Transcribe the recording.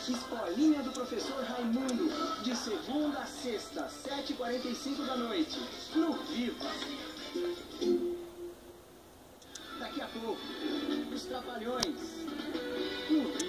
Escolinha do Professor Raimundo, de segunda a sexta, 7h45 da noite, no Viva. Daqui a pouco, os Trapalhões, no Viva.